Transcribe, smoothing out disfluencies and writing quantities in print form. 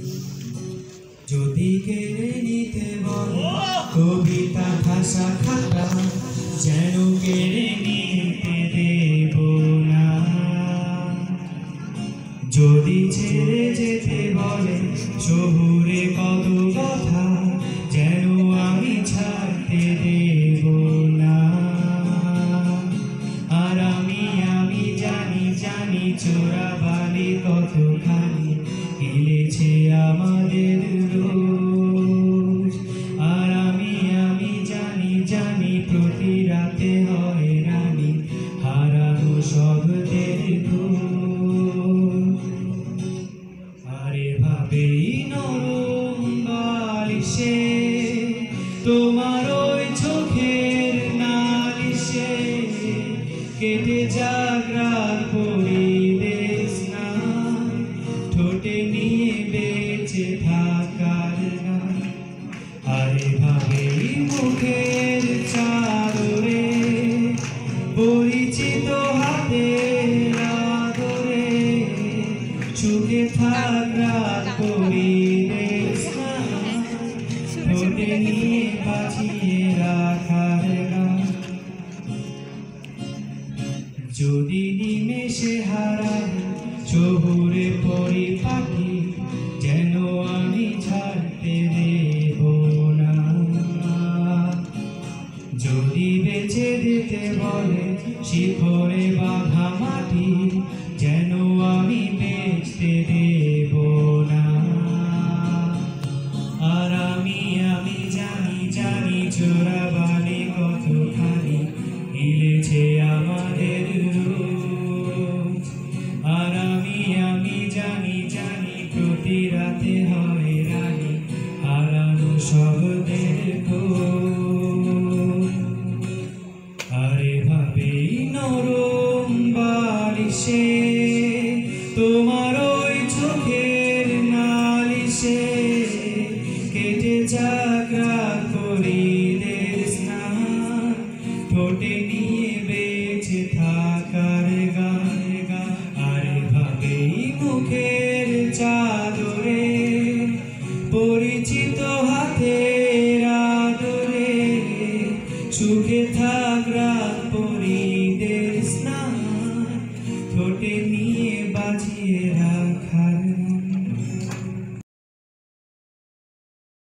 যদি কেড়ে নিতে বলে কবিতা ভাষা খাতা যেন কেড়ে নিতে দেব না। যদি ছেড়ে যেতে বলে শহুরে কত কথা যেন আমি ছাড়তে দেব না। আর আমি জানি জানি চোরাবালি কতখানি গিলেছে আমাদের রোজ। আর আমি জানি জানি প্রতি রাতে হয় রানী হারানো শব্দের খোঁজ। আরে ভাবেই নরম বালিশে তোমার ওই চোখের নালিশে কেটে যাক রাত পরিবেশ না ঠোঁটে নিয়ে বেঁচে থাকার গান। আরে ভাবেই মুখের চাদরে পরিচিত হাতের আদরে সুখে থাক রাত পরিবেশ না ঠোঁটে নিয়ে বাঁচিয়ে রাখার গান। যদি নিমেষে হারাই শহুরে পরিপাটি যেন আমি ছাড়তে দেব না। যদি বেঁচে দিতে বলে শিখরে বাঁধা মাটি যেন আমি বেচতে দেব না। আর আমি জানি জানি চোরাবালি কতখানি গিলেছে আমাদের রোজ। আর আমি জানি জানি প্রতি রাতে হয় রানী হারানো শব্দের খোঁজ। আরে ভাবেই নরম বালিশে তোমার ওই চোখের নালিশে কেটে যাক রাত পরিবেশ না ঠোঁটে নিয়ে বেঁচে থাকার গান। আরে ভাবেই মুখের চাদরে পরিচিত হাতের আদরে সুখে থাক রাত